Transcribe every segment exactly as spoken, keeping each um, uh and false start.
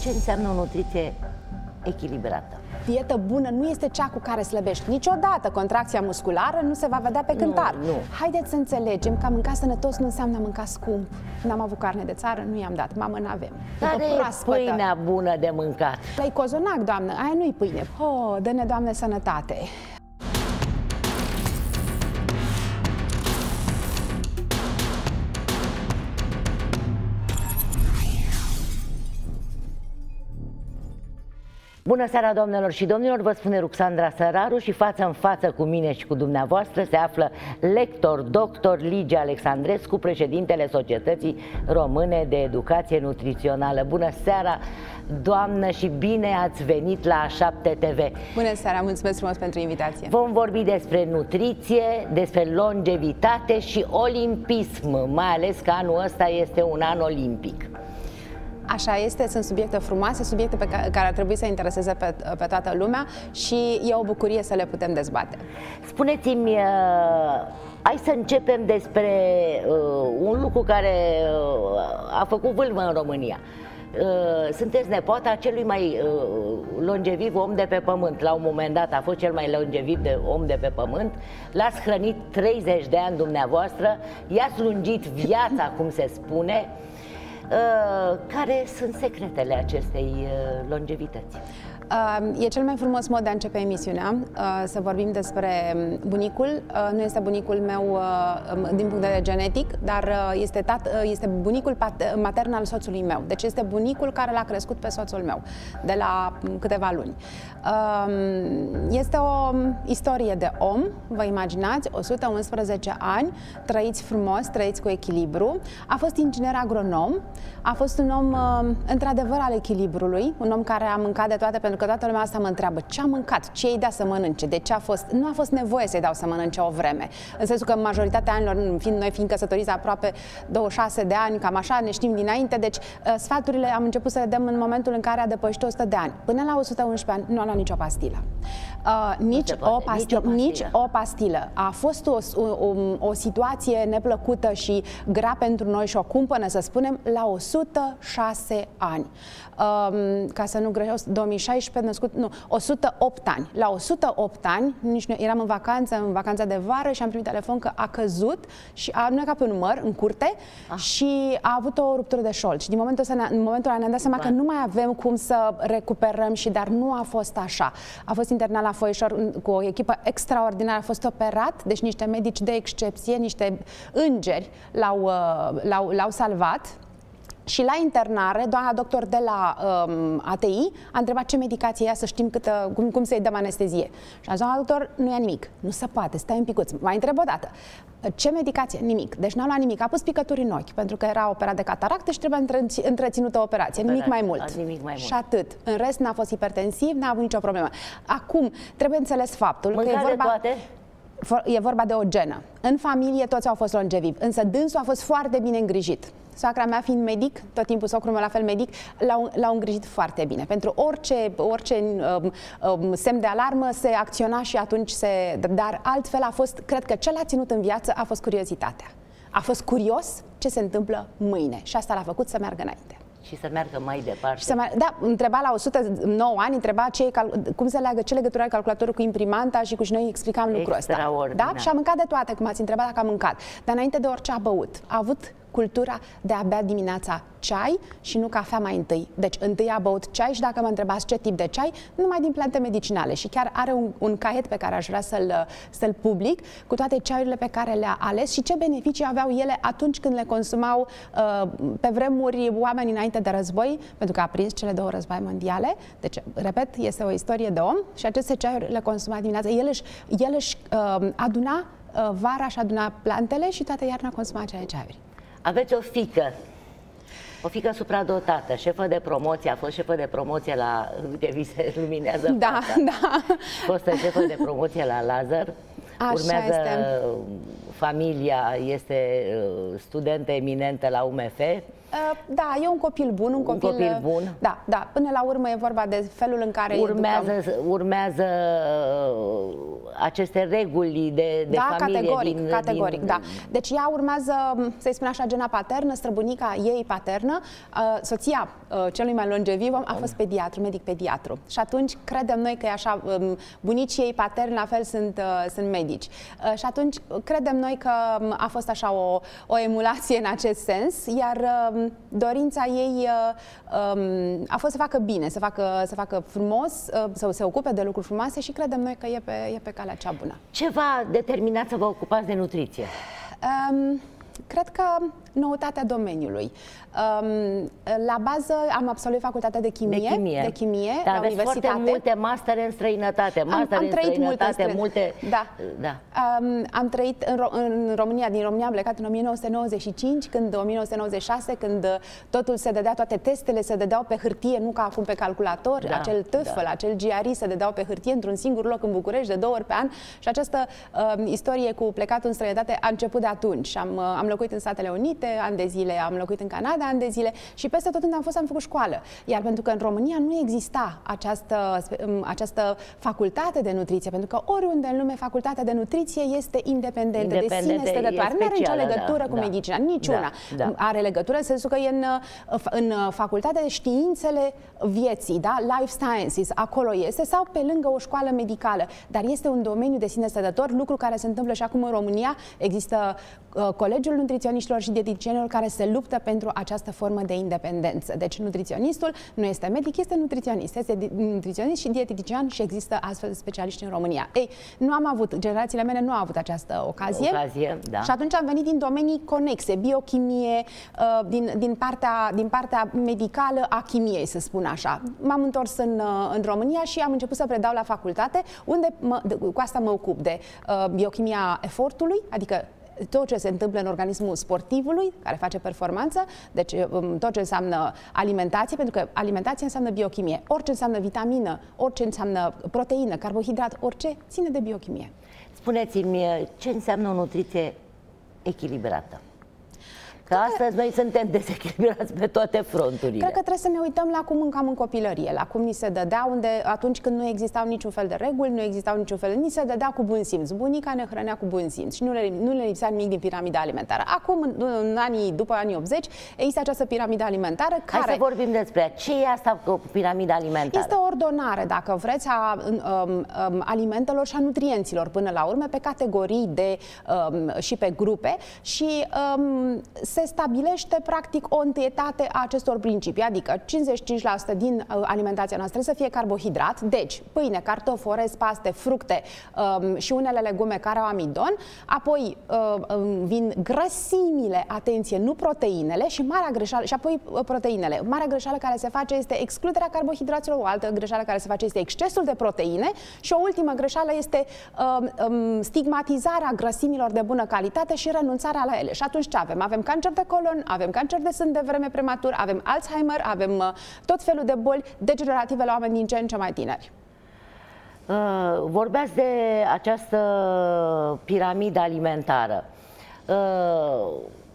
ce înseamnă o nutriție echilibrată? Dietă bună nu este cea cu care slăbești niciodată. Contracția musculară nu se va vedea pe cântar. Nu, nu. Haideți să înțelegem că a mânca sănătos nu înseamnă a mânca scump. N-am avut carne de țară, nu i-am dat. Mamă, n-avem. Care e pâinea bună de mâncat? La cozonac, doamnă, aia nu-i pâine. Oh, dă-ne, Doamne, sănătate! Bună seara, doamnelor și domnilor, vă spune Ruxandra Săraru și față în față cu mine și cu dumneavoastră se află lector, doctor Ligia Alexandrescu, președintele Societății Române de Educație Nutrițională. Bună seara, doamnă, și bine ați venit la A șapte T V. Bună seara, mulțumesc frumos pentru invitație. Vom vorbi despre nutriție, despre longevitate și olimpism, mai ales că anul ăsta este un an olimpic. Așa este, sunt subiecte frumoase, subiecte pe care, care ar trebui să intereseze pe, pe toată lumea și e o bucurie să le putem dezbate. Spuneți-mi, uh, hai să începem despre uh, un lucru care uh, a făcut vâlvă în România. Uh, sunteți nepoata celui mai uh, longeviv om de pe pământ. La un moment dat a fost cel mai longeviv de om de pe pământ. L-ați hrănit treizeci de ani dumneavoastră, i-ați lungit viața, cum se spune. Uh, care sunt secretele acestei uh, longevități? Uh, e cel mai frumos mod de a începe emisiunea, uh, să vorbim despre bunicul. Uh, nu este bunicul meu uh, din punct de vedere genetic, dar uh, este, tat, uh, este bunicul matern al soțului meu. Deci este bunicul care l-a crescut pe soțul meu de la câteva luni. Uh, este o istorie de om, vă imaginați, o sută unsprezece ani, trăiți frumos, trăiți cu echilibru. A fost inginer agronom, a fost un om uh, într-adevăr al echilibrului, un om care a mâncat de toate, pentru că toată lumea asta mă întreabă ce a mâncat, ce îi dea să mănânce, de ce a fost. Nu a fost nevoie să-i dau să mănânce o vreme. În sensul că majoritatea anilor, fiind, noi fiind căsătoriți aproape douăzeci și șase de ani, cam așa, ne știm dinainte, deci sfaturile am început să le dăm în momentul în care a depășit o sută de ani. Până la o sută unsprezece ani nu a luat nicio pastilă. Uh, nici, o pastilă, nici o pastilă. Nici o pastilă. A fost o, o, o situație neplăcută și grea pentru noi și o cumpănă, să spunem, la o sută șase ani. Um, ca să nu greșesc, două mii șaisprezece născut, nu, o sută opt ani. La o sută opt ani, nici noi eram în vacanță, în vacanța de vară și am primit telefon că a căzut și a nu ca pe un număr în curte ah. și a avut o ruptură de șold. Și din momentul ăsta, în momentul ăla ne-am dat seama Bun. că nu mai avem cum să recuperăm și dar nu a fost așa. A fost internat la Foișor cu o echipă extraordinară, a fost operat, deci niște medici de excepție, niște îngeri l-au l-au, l-au salvat. Și la internare, doamna doctor de la um, A T I a întrebat ce medicație ia, să știm câtă, cum, cum să-i dăm anestezie. Și a zis, doamna doctor, nu ia nimic. Nu se poate, stai un picuț. Mai întreb o dată. Ce medicație? Nimic. Deci n-a luat nimic. A pus picături în ochi, pentru că era operat de cataractă și trebuia întreținută operație. Nimic mai mult. Nimic mai mult. Și atât. În rest n-a fost hipertensiv, n-a avut nicio problemă. Acum, trebuie înțeles faptul Mâncare că e vorba... toate? E vorba de o genă. În familie toți au fost longevivi, însă dânsul a fost foarte bine îngrijit. Soacra mea fiind medic, tot timpul socrul meu la fel medic, l-au îngrijit foarte bine. Pentru orice, orice um, um, semn de alarmă se acționa și atunci se... Dar altfel a fost, cred că ce l-a ținut în viață a fost curiozitatea. A fost curios ce se întâmplă mâine și asta l-a făcut să meargă înainte. Și să meargă mai departe. Și să mai, da, întreba la o sută nouă ani, întreba ce, cum se leagă, ce legătură are calculatorul cu imprimanta și cu și noi explicam lucrul ăsta. Da? Și a mâncat de toate, cum ați întrebat dacă a mâncat. Dar înainte de orice a băut. A avut cultura de a bea dimineața ceai și nu cafea mai întâi. Deci întâi a băut ceai și dacă mă întrebați ce tip de ceai, numai din plante medicinale. Și chiar are un, un caiet pe care aș vrea să-l să-l public cu toate ceaiurile pe care le-a ales și ce beneficii aveau ele atunci când le consumau uh, pe vremuri oamenii înainte de război, pentru că a prins cele două războaie mondiale. Deci, repet, este o istorie de om și aceste ceaiuri le consuma dimineața. El își, el își uh, aduna uh, vara și aduna plantele și toată iarna consuma acele ceaiuri. Aveți o fiică, o fiică supradotată, șefă de promoție, a fost șefă de promoție la, uite, vi se luminează da, fața. da. Fostă șefă de promoție la Lazar. Așa Urmează este. Familia, este studentă eminentă la U M F. Da, e un copil bun, un copil, un copil bun. Da, da, până la urmă e vorba de felul în care urmează, educăm. urmează aceste reguli de, de da, familie. categoric, din, categoric, din... da. Deci ea urmează, să-i spun așa, gena paternă, străbunica ei paternă, soția celui mai longeviv a fost pediatru, medic pediatru. Și atunci credem noi că e așa, bunicii ei paterni la fel sunt, sunt medici. Și atunci credem noi că a fost așa o, o emulație în acest sens, iar dorința ei a fost să facă bine, să facă, să facă frumos, să se ocupe de lucruri frumoase și credem noi că e pe, e pe calea cea bună. Ce v-a determinat să vă ocupați de nutriție? Um, cred că noutatea domeniului. Um, la bază am absolvit facultatea de chimie, de chimie, de chimie Dar la aveți universitate. foarte multe mastere în străinătate, mastere am, am în trăit străinătate, multe, multe... Da. da. Um, am trăit în, Ro în România, din România am plecat în o mie nouă sute nouăzeci și cinci, când, o mie nouă sute nouăzeci și șase, când totul se dădea, toate testele se dădeau pe hârtie, nu ca acum pe calculator, da, acel TOEFL, da. acel G R E se dădeau pe hârtie într-un singur loc în București, de două ori pe an, și această uh, istorie cu plecatul în străinătate a început de atunci. Am, uh, am locuit în Statele Unite ani de zile, am locuit în Canada ani de zile și peste tot unde am fost am făcut școală. Iar pentru că în România nu exista această, această facultate de nutriție, pentru că oriunde în lume facultatea de nutriție este independentă, Independentă, de sine stătătoare. Nu are nicio legătură da, cu da, medicina, niciuna. Da, da. Are legătură în sensul că e în, în facultatea de științele vieții, da? Life Sciences, acolo este, sau pe lângă o școală medicală. Dar este un domeniu de sine stătător, lucru care se întâmplă și acum în România. Există uh, Colegiul Nutriționiștilor și Dieticienilor care se luptă pentru această formă de independență. Deci nutriționistul nu este medic, este nutriționist. Este nutriționist și dietetician și există astfel de specialiști în România. Ei, nu am avut, generațiile mele nu au avut această ocazie. ocazie da. Și atunci am venit din domenii conexe, biochimie, uh, din, din, partea, din partea medicală a chimiei, să spun așa. M-am întors în, în România și am început să predau la facultate, unde mă, de, cu asta mă ocup de uh, biochimia efortului, adică tot ce se întâmplă în organismul sportivului, care face performanță, deci tot ce înseamnă alimentație, pentru că alimentație înseamnă biochimie. Orice înseamnă vitamină, orice înseamnă proteină, carbohidrat, orice ține de biochimie. Spuneți-mi, ce înseamnă o nutriție echilibrată? Că astăzi noi suntem dezechilibrați pe toate fronturile. Cred că trebuie să ne uităm la cum mâncam în copilărie, la cum ni se dădea, unde atunci când nu existau niciun fel de reguli, nu existau niciun fel, ni se dădea cu bun simț. Bunica ne hrănea cu bun simț și nu le, nu le lipsea nimic din piramida alimentară. Acum, în, în anii, după anii optzeci, există această piramidă alimentară care... Hai să vorbim despre ea. Ce e asta cu piramida alimentară? Este o ordonare, dacă vreți, a um, um, alimentelor și a nutrienților până la urmă, pe categorii de, um, și pe grupe și um, se stabilește practic o întâietate a acestor principii, adică cincizeci și cinci la sută din uh, alimentația noastră să fie carbohidrat, deci pâine, cartofi, orez, paste, fructe um, și unele legume care au amidon, apoi uh, vin grăsimile, atenție, nu proteinele și marea greșeală, și apoi uh, proteinele. Marea greșeală care se face este excluderea carbohidraților, o altă greșeală care se face este excesul de proteine și o ultimă greșeală este uh, um, stigmatizarea grăsimilor de bună calitate și renunțarea la ele. Și atunci ce avem? Avem cancer de colon, avem cancer de sân de vreme prematur, avem Alzheimer, avem uh, tot felul de boli degenerative la oameni din ce în ce mai tineri. Uh, vorbeați de această piramidă alimentară. Uh,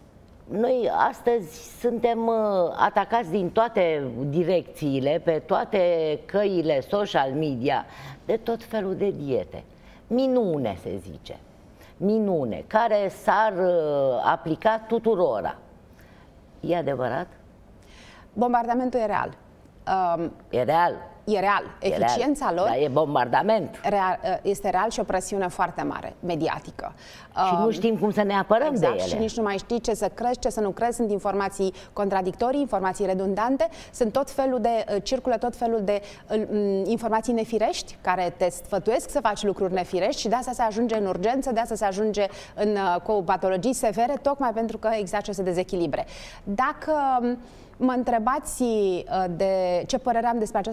noi astăzi suntem uh, atacați din toate direcțiile, pe toate căile social media, de tot felul de diete. Minune, se zice. Minune, care s-ar uh, aplica tuturora. E adevărat? Bombardamentul e real. Um, e real. E real. Eficiența e real. lor... Dar e bombardament. Real, este real și o presiune foarte mare, mediatică. Și um, nu știm cum să ne apărăm exact, de ele. Și nici nu mai știi ce să crezi, ce să nu crezi. Sunt informații contradictorii, informații redundante. Sunt tot felul de... Circulă tot felul de um, informații nefirești, care te sfătuiesc să faci lucruri nefirești și de asta se ajunge în urgență, de asta se ajunge în, uh, cu patologii severe, tocmai pentru că există aceste dezechilibre. Dacă... Um, mă întrebați de ce părere am despre această avalanșă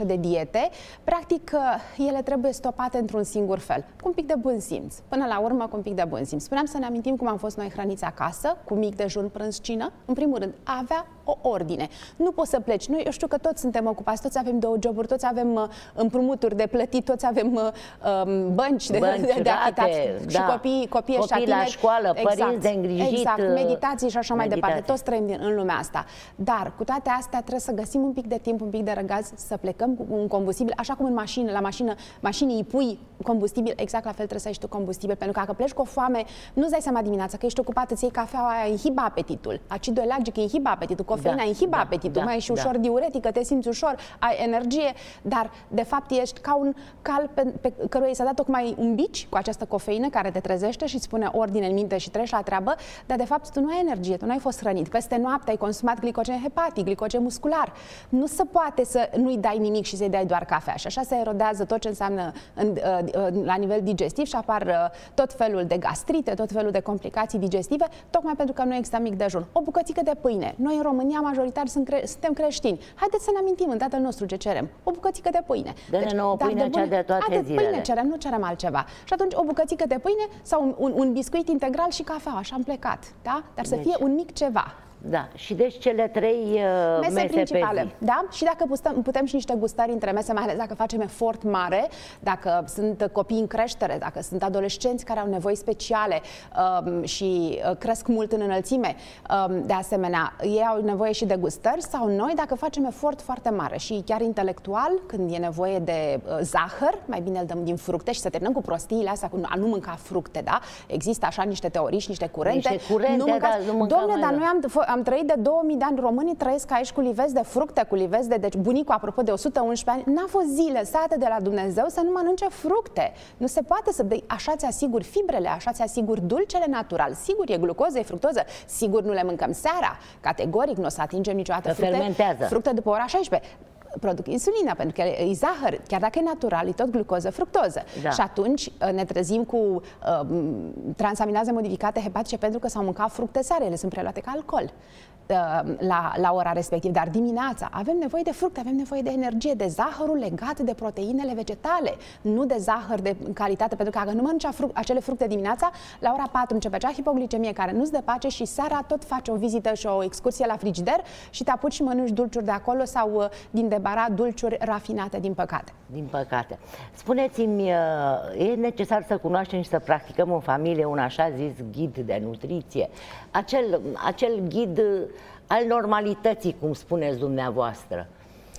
de diete, practic ele trebuie stopate într-un singur fel, cu un pic de bun simț. Până la urmă, cu un pic de bun simț. Spuneam să ne amintim cum am fost noi hrăniți acasă, cu mic dejun, prânz, cină. În primul rând, avea o ordine. Nu poți să pleci. Noi, eu știu că toți suntem ocupați, toți avem două joburi, toți avem uh, împrumuturi de plătit, toți avem uh, bănci de, bănci, de, de achitat da. și copii, copii, copii la școală, exact, părinți de îngrijit. Exact, meditații și așa mai meditații. departe. Toți trăim din, în lumea asta. Dar cu toate astea trebuie să găsim un pic de timp, un pic de răgaz, să plecăm cu un combustibil, așa cum în mașină, la mașină, mașinii îi pui combustibil, exact la fel trebuie să ai și tu combustibil, pentru că dacă pleci cu o foame, nu-ți dai seama dimineața că ești ocupat, îți iei cafeaua aia, inhibă apetitul. Acidul lagic inhibă apetitul, cofeina da, inhibă da, apetitul, da, mai ești da. ușor diuretică, te simți ușor, ai energie, dar de fapt ești ca un cal pe, pe căruia i s-a dat tocmai un bici cu această cofeină care te trezește și îți spune ordine în minte și treci la treabă, dar de fapt tu nu ai energie, tu nu ai fost hrănit. Peste noapte ai consumat glicogen hepatic, glicogen muscular. Nu se poate să nu-i dai nimic și să-i dai doar cafea. Și așa se erodează tot ce înseamnă în, la nivel digestiv și apar tot felul de gastrite, tot felul de complicații digestive, tocmai pentru că nu există mic dejun. O bucățică de pâine. Noi în România majoritar sunt cre suntem creștini. Haideți să ne amintim în Tatăl nostru ce cerem. O bucățică de pâine. Dă-ne deci, nouă pâine de cea de toate atât zilele. Pâine cerem, nu cerem altceva. Și atunci o bucățică de pâine sau un, un, un biscuit integral și cafea, așa am plecat. Da? Dar să deci, fie un mic ceva. Da, și deci cele trei uh, mese, mese principale, pe zi. Da? Și dacă putem, putem și niște gustări între mese, mai ales dacă facem efort mare, dacă sunt copii în creștere, dacă sunt adolescenți care au nevoi speciale um, și uh, cresc mult în înălțime, um, de asemenea, ei au nevoie și de gustări, sau noi dacă facem efort foarte mare și chiar intelectual, când e nevoie de uh, zahăr, mai bine îl dăm din fructe și să terminăm cu prostiile astea, cu a nu mânca fructe, da? Există așa niște teorii și niște curente. Niște curente, nu mâncați... da, nu mâncăm. Dom'le, dar noi am Am trăit de două mii de ani, românii trăiesc aici cu livezi de fructe, cu livezi de... Deci bunicul, apropo de o sută unsprezece ani, n-a fost zi lăsată de la Dumnezeu să nu mănânce fructe. Nu se poate să dai, așa ți asiguri fibrele, așa ți asiguri dulcele natural. Sigur, e glucoză, e fructoză, sigur nu le mâncăm seara. Categoric nu o să atingem niciodată fructe, fermentează. fructe după ora șaisprezece. Produc insulină, pentru că e zahăr, chiar dacă e natural, e tot glucoză, fructoză. Da. Și atunci ne trezim cu uh, transaminaze modificate hepatice pentru că s-au mâncat fructe seara, ele sunt preluate ca alcool uh, la, la ora respectivă. Dar dimineața avem nevoie de fructe, avem nevoie de energie, de zahărul legat de proteinele vegetale, nu de zahăr de calitate, pentru că dacă nu mănânci fruct, acele fructe dimineața, la ora patru începe acea hipoglicemie care nu-ți dă pace și seara tot faci o vizită și o excursie la frigider și te apuci și mănânci dulciuri de acolo sau uh, din debara dulciuri rafinate, din păcate. Din păcate. Spuneți-mi, e necesar să cunoaștem și să practicăm în familie un așa zis ghid de nutriție? Acel, acel ghid al normalității, cum spuneți dumneavoastră.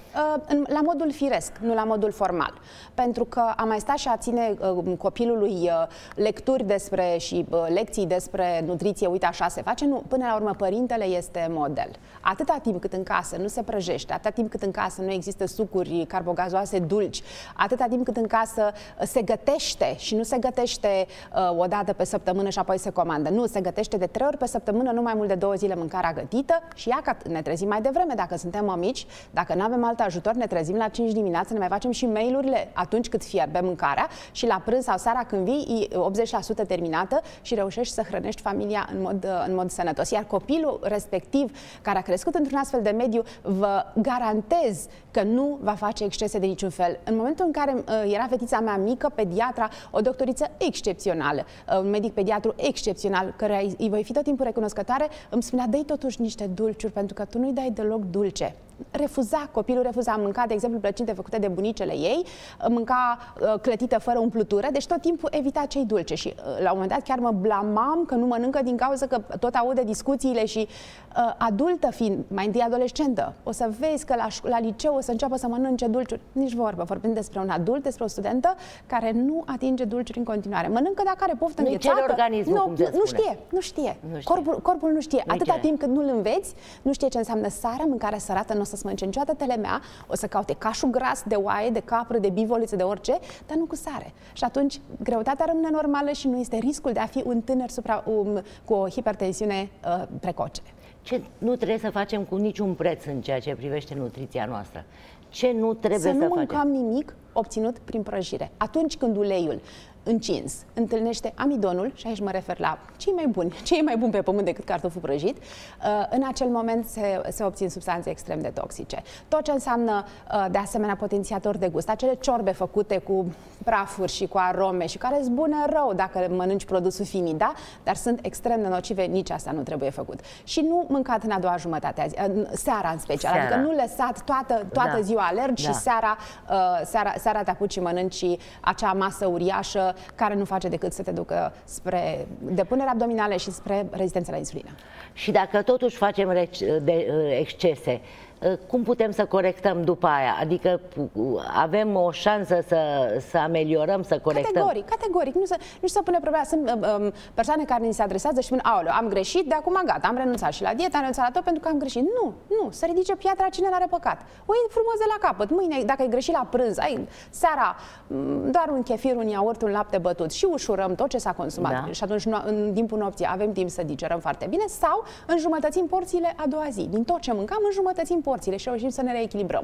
La modul firesc, nu la modul formal. Pentru că a mai sta și a ține copilului lecturi despre și lecții despre nutriție, uite așa se face, nu, până la urmă părintele este model. Atâta timp cât în casă nu se prăjește, atâta timp cât în casă nu există sucuri carbogazoase dulci, atâta timp cât în casă se gătește și nu se gătește uh, o dată pe săptămână și apoi se comandă. Nu, se gătește de trei ori pe săptămână, nu mai mult de două zile mâncarea gătită și ia că ne trezim mai devreme dacă suntem mămici, dacă nu avem alt ajutor, ne trezim la cinci dimineața, ne mai facem și mail-urile atunci cât fierbe mâncarea și la prânz sau seara când vii, e optzeci la sută terminată și reușești să hrănești familia în mod, în mod sănătos. Iar copilul respectiv, care a crescut într-un astfel de mediu, vă garantez că nu va face excese de niciun fel. În momentul în care uh, era fetița mea mică, pediatra, o doctoriță excepțională, uh, un medic pediatru excepțional, căreia îi voi fi tot timpul recunoscătoare, îmi spunea, dă-i totuși niște dulciuri, pentru că tu nu-i dai deloc dulce. Refuza, copilul refuza, mânca, de exemplu, plăcinte făcute de bunicele ei, mânca uh, clătită fără umplutură, deci tot timpul evita cei dulce și uh, la un moment dat chiar mă blamam că nu mănâncă din cauza că tot aude discuțiile și uh, adultă fiind, mai întâi adolescentă, o să vezi că la, la liceu o să înceapă să mănânce dulciuri. Nici vorbă, vorbim despre un adult, despre o studentă care nu atinge dulciuri în continuare. Mănâncă dacă are poftă înghețată. organismul, nu, cum se nu știe, nu știe. Nu știe. Corpul, corpul nu știe. Nu Atâta știe. timp cât nu-l înveți, nu știe ce înseamnă sarea, mâncare sărată, nu o să-ți mănânce niciodată telemea, o să caute cașul gras de oaie, de capră, de bivoliță, de orice, dar nu cu sare. Și atunci greutatea rămâne normală și nu este riscul de a fi un tânăr supra, um, cu o hipertensiune uh, precoce. Ce nu trebuie să facem cu niciun preț în ceea ce privește nutriția noastră? Ce nu trebuie să să nu facem? mâncăm nimic obținut prin prăjire. Atunci când uleiul încins întâlnește amidonul, și aici mă refer la cei mai buni, cei mai buni pe pământ decât cartoful prăjit, în acel moment se, se obțin substanțe extrem de toxice. Tot ce înseamnă, de asemenea, potențiator de gust, acele ciorbe făcute cu prafuri și cu arome și care îți bună rău dacă mănânci produsul finit, da? Dar sunt extrem de nocive, nici asta nu trebuie făcut. Și nu mâncat în a doua jumătate, a zi, seara în special, seara. Adică nu lăsat toată, toată da. ziua alergi da. și seara, uh, seara, seara te apuci și mănânci acea masă uriașă care nu face decât să te ducă spre depunere abdominale și spre rezistență la insulină. Și dacă totuși facem de excese, cum putem să corectăm după aia? Adică avem o șansă să, să ameliorăm, să corectăm? Categoric, categoric. Nu se, nu se pune problema. Sunt um, persoane care ni se adresează și spun, aoleu, am greșit, de acum gata, am renunțat și la dietă, am renunțat la tot pentru că am greșit. Nu, nu, să ridice piatra cine n-are păcat. O iei frumos de la capăt. Mâine, dacă ai greșit la prânz, ai seara doar un chefir, un iaurt, un lapte bătut și ușurăm tot ce s-a consumat. Da. Și atunci, în timpul nopții, avem timp să digerăm foarte bine sau înjumătățim porțiile a doua zi. Din tot ce mâncam, înjumătățim porțiile și reușim să ne reechilibrăm.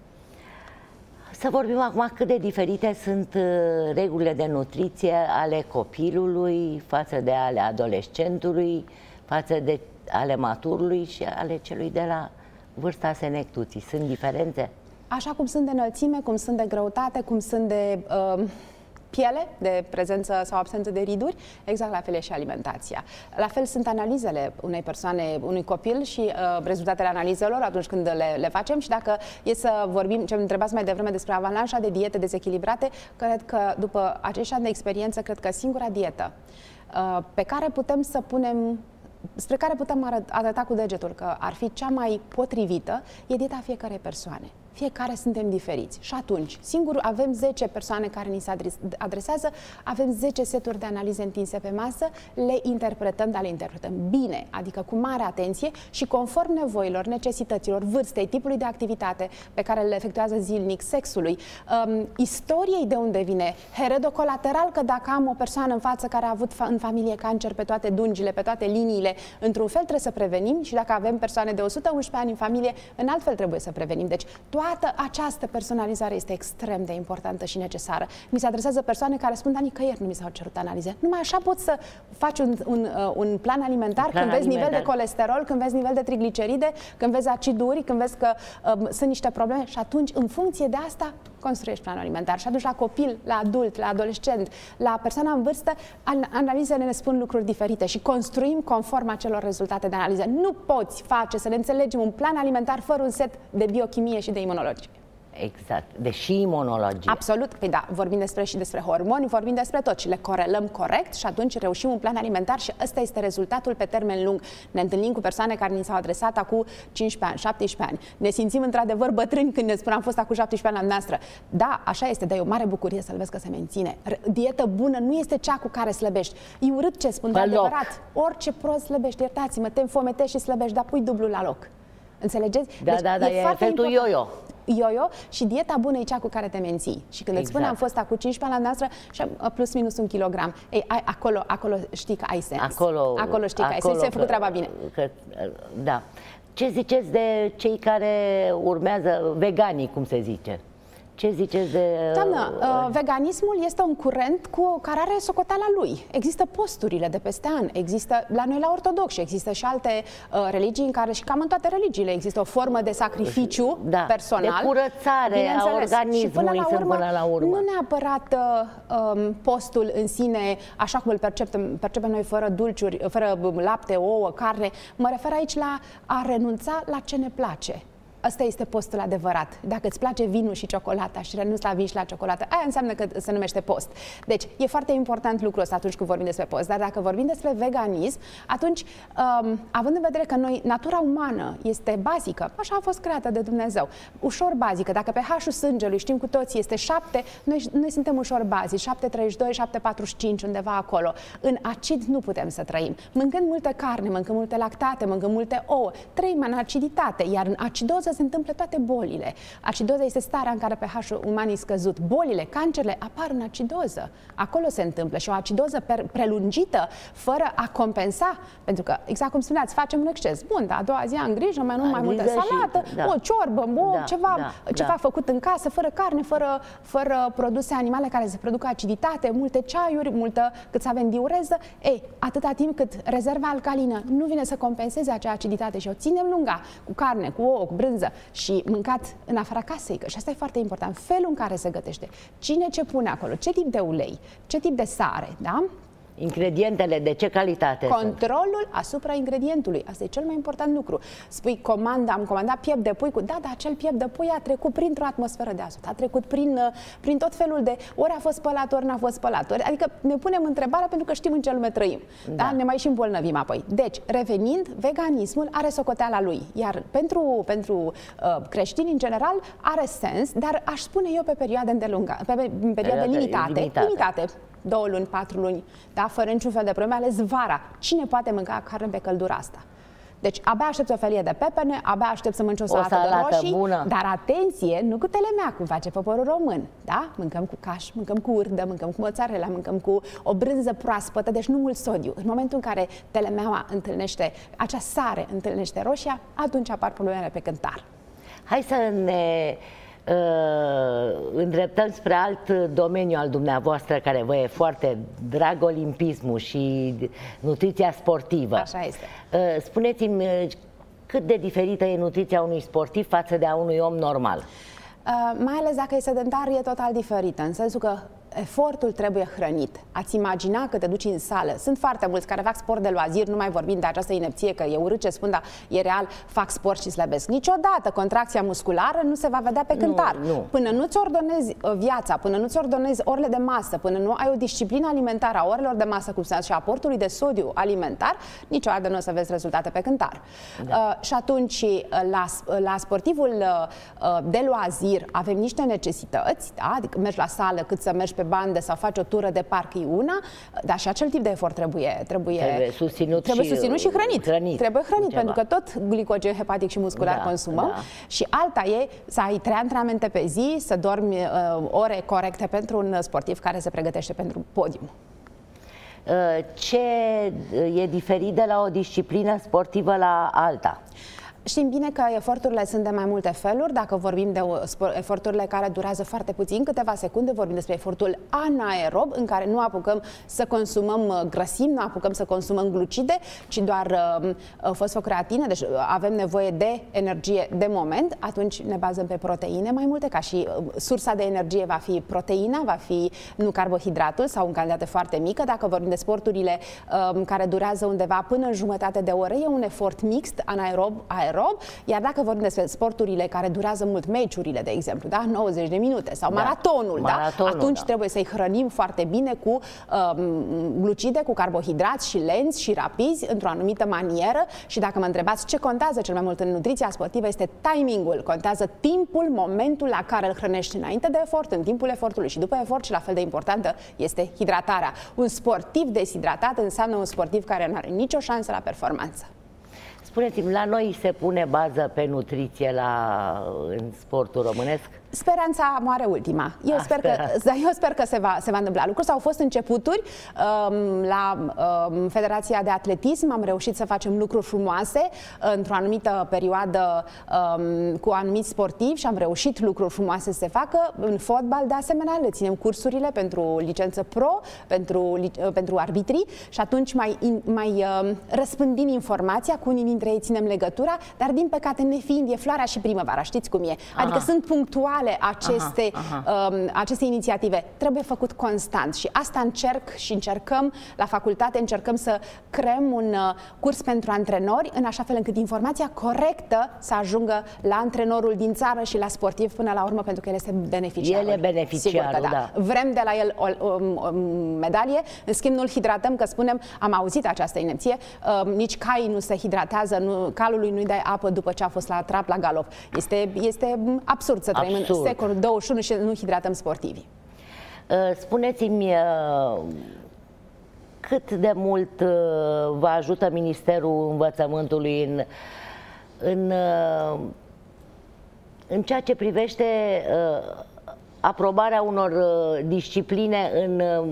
Să vorbim acum cât de diferite sunt regulile de nutriție ale copilului față de ale adolescentului, față de ale maturului și ale celui de la vârsta senectuții. Sunt diferențe? Așa cum sunt de înălțime, cum sunt de greutate, cum sunt de uh, piele, de prezență sau absență de riduri, exact la fel e și alimentația. La fel sunt analizele unei persoane, unui copil și uh, rezultatele analizelor atunci când le, le facem și dacă e să vorbim, ce îmi întrebați mai devreme despre avalanșa de diete dezechilibrate, cred că după acești ani de experiență, cred că singura dietă uh, pe care putem să punem spre care putem arăta cu degetul că ar fi cea mai potrivită, e dieta fiecare persoane. Fiecare suntem diferiți. Și atunci, singur avem zece persoane care ni se adresează, avem zece seturi de analize întinse pe masă, le interpretăm, dar le interpretăm bine, adică cu mare atenție și conform nevoilor, necesităților, vârstei, tipului de activitate pe care le efectuează zilnic, sexului, um, istoriei de unde vine, heredocolateral, că dacă am o persoană în față care a avut fa în familie cancer pe toate dungile, pe toate liniile, într-un fel trebuie să prevenim și dacă avem persoane de o sută unsprezece ani în familie, în alt fel trebuie să prevenim. Deci, toată această personalizare este extrem de importantă și necesară. Mi se adresează persoane care spun, dar nicăieri nu mi s-au cerut analize. Numai așa poți să faci un, un, uh, un plan alimentar un plan când vezi alimentar. nivel de colesterol, când vezi nivel de trigliceride, când vezi aciduri, când vezi că uh, sunt niște probleme și atunci, în funcție de asta, construiești planul alimentar. Și atunci la copil, la adult, la adolescent, la persoana în vârstă, analizele ne spun lucruri diferite și construim conform acelor rezultate de analiză. Nu poți face să ne înțelegem un plan alimentar fără un set de biochimie și de imunologie. Exact, deși imunologie. Absolut, păi da, vorbim despre și despre hormoni, vorbim despre tot și le corelăm corect și atunci reușim un plan alimentar și ăsta este rezultatul pe termen lung. Ne întâlnim cu persoane care ni s-au adresat acum cincisprezece ani, șaptesprezece ani. Ne simțim într-adevăr bătrâni când ne spun am fost acum șaptesprezece ani la noastră. Da, așa este, dar e o mare bucurie să-l vezi că se menține. Dietă bună nu este cea cu care slăbești. E urât ce spun, de adevărat. Orice prost slăbești, iertați-mă, te înfometești și slăbești, dar pui dublu la loc. Înțelegeți? Da, deci da, da, e, e efectul yo-yo. Yo-yo și dieta bună e cea cu care te menții. Și când exact. îți spun am fost acum cincisprezece ani la noastră și plus minus un kilogram. Ei, ai, acolo, acolo știi că ai sens. Acolo, acolo știi că ai sens, ai făcut treaba bine. Că, da. Ce ziceți de cei care urmează veganii, cum se zice? Ce ziceți de... Doamnă, uh, veganismul este un curent cu care are socoteala lui. Există posturile de peste an, există, la noi la ortodoxi, există și alte uh, religii în care, și cam în toate religiile, există o formă de sacrificiu da, personal. De curățare a organismului, până la urmă, până la urmă. Nu neapărat uh, um, postul în sine, așa cum îl percepem, percepem noi, fără dulciuri, fără lapte, ouă, carne. Mă refer aici la a renunța la ce ne place. Asta este postul adevărat. Dacă îți place vinul și ciocolata și renunți la vin și la ciocolată, aia înseamnă că se numește post. Deci, e foarte important lucrul ăsta atunci când vorbim despre post. Dar dacă vorbim despre veganism, atunci, um, având în vedere că noi, natura umană este bazică, așa a fost creată de Dumnezeu, ușor bazică. Dacă pe pH-ul sângelui, știm cu toții, este șapte, noi, noi suntem ușor bazici, șapte treizeci și doi, șapte patruzeci și cinci, undeva acolo. În acid nu putem să trăim. Mâncând multă carne, mâncând multe lactate, mâncând multe ouă, trăim în aciditate, iar în acidoză se întâmplă toate bolile. Acidoza este starea în care pH-ul uman e scăzut. Bolile, cancerele apar în acidoză. Acolo se întâmplă și o acidoză prelungită, fără a compensa, pentru că, exact cum spuneați, facem un exces. Bun, dar a doua zi am grijă, mai mult, mai multă salată, și, da. o ciorbă, o, da, ceva, da, ceva da. făcut în casă, fără carne, fără, fără produse animale care să producă aciditate, multe ceaiuri, multă, cât să avem diureză. Ei, atâta timp cât rezerva alcalină nu vine să compenseze acea aciditate și o ținem lunga cu carne, cu ouă, cu brânză și mâncat în afara casei, că și asta e foarte important, felul în care se gătește, cine ce pune acolo, ce tip de ulei, ce tip de sare, da? Ingredientele de ce calitate Controlul sunt? asupra ingredientului. Asta e cel mai important lucru. Spui, comanda, am comandat piept de pui cu... Da, dar acel piept de pui a trecut printr-o atmosferă de azot. A trecut prin, prin tot felul de... Ori a fost spălat, ori n-a fost spălat. Ori, adică ne punem întrebarea pentru că știm în ce lume trăim. Da. Da? Ne mai și îmbolnăvim apoi. Deci, revenind, veganismul are socoteala lui. Iar pentru, pentru uh, creștini, în general, are sens, dar aș spune eu pe perioade îndelungate, pe, pe perioade limitate. limitate. limitate. Două luni, patru luni, da, fără niciun fel de probleme, ales vara. Cine poate mânca carne pe căldura asta? Deci abia aștept o felie de pepene, abia aștept să mănânc o salată, o salată de roșii, bună. Dar atenție, nu cu telemea, cum face poporul român, da? Mâncăm cu caș, mâncăm cu urdă, mâncăm cu mozzarella, mâncăm cu o brânză proaspătă, deci nu mult sodiu. În momentul în care telemeaua întâlnește, acea sare întâlnește roșia, atunci apar problemele pe cântar. Hai să ne... Uh, îndreptăm spre alt domeniu al dumneavoastră care vă e foarte drag, olimpismul și nutriția sportivă. Așa este. Uh, spuneți-mi uh, cât de diferită e nutriția unui sportiv față de a unui om normal? Uh, mai ales dacă e sedentar, e total diferită, în sensul că efortul trebuie hrănit. Ați imagina că te duci în sală. Sunt foarte mulți care fac sport de loazir, nu mai vorbim de această inepție, că e urât ce spun, dar e real, fac sport și slăbesc. Niciodată contracția musculară nu se va vedea pe cântar. Nu, nu. Până nu-ți ordonezi viața, până nu-ți ordonezi orele de masă, până nu ai o disciplină alimentară a orelor de masă, cum se și aportului de sodiu alimentar, niciodată nu o să vezi rezultate pe cântar. Da. Uh, și atunci, la, la sportivul uh, de loazir avem niște necesități, da? Adică mergi la sală, cât să mergi pe bandă sau faci o tură de parc e una, dar și acel tip de efort trebuie trebuie, trebuie susținut, trebuie și, susținut și hrănit. hrănit trebuie hrănit, pentru că tot glicogen hepatic și muscular da, consumăm. Da. Și alta e să ai trei antrenamente pe zi, să dormi uh, ore corecte pentru un sportiv care se pregătește pentru podium. Ce e diferit de la o disciplină sportivă la alta? Știm bine că eforturile sunt de mai multe feluri. Dacă vorbim de eforturile care durează foarte puțin, câteva secunde, vorbim despre efortul anaerob, în care nu apucăm să consumăm grăsimi, nu apucăm să consumăm glucide, ci doar uh, fosfocreatină, deci avem nevoie de energie de moment, atunci ne bazăm pe proteine mai multe, ca și uh, sursa de energie va fi proteina, va fi nu carbohidratul sau în cantitate foarte mică. Dacă vorbim de sporturile uh, care durează undeva până în jumătate de oră, e un efort mixt, anaerob, aerob. Iar dacă vorbim despre sporturile care durează mult, meciurile, de exemplu, da? nouăzeci de minute sau da. maratonul, maratonul da? atunci da. trebuie să-i hrănim foarte bine cu um, glucide, cu carbohidrați și lenți și rapizi, într-o anumită manieră. Și dacă mă întrebați ce contează cel mai mult în nutriția sportivă, este timingul. Contează timpul, momentul la care îl hrănești înainte de efort, în timpul efortului și după efort, și la fel de importantă este hidratarea. Un sportiv deshidratat înseamnă un sportiv care nu are nicio șansă la performanță. Spuneți-mi, la noi se pune bază pe nutriție la, în sportul românesc? Speranța moare ultima. Eu A, sper, că, eu sper că se va, se va întâmpla lucruri. S-au fost începuturi um, la um, Federația de Atletism. Am reușit să facem lucruri frumoase uh, într-o anumită perioadă um, cu anumiți sportivi și am reușit lucruri frumoase să se facă. În fotbal, de asemenea, le ținem cursurile pentru licență pro, pentru, uh, pentru arbitrii și atunci mai, in, mai uh, răspândim informația, cu unii dintre ei ținem legătura, dar din păcate, nefiind, e floarea și primăvara, știți cum e. Adică aha. sunt punctuale aceste, aha, aha. Um, aceste inițiative. Trebuie făcut constant și asta încerc și încercăm la facultate, încercăm să creăm un uh, curs pentru antrenori, în așa fel încât informația corectă să ajungă la antrenorul din țară și la sportiv până la urmă, pentru că el este beneficiarul. El e beneficiarul, Sigur că da. da. Vrem de la el o, o, o medalie, în schimb nu-l hidratăm, că spunem, am auzit această inepție, uh, nici caii nu se hidratează, nu, calului nu-i dai apă după ce a fost la trap, la galop. Este, este absurd să trăim în secolul douăzeci și unu și nu hidratăm sportivii. Spuneți-mi, cât de mult vă ajută Ministerul Învățământului în, în în ceea ce privește uh, aprobarea unor uh, discipline în uh,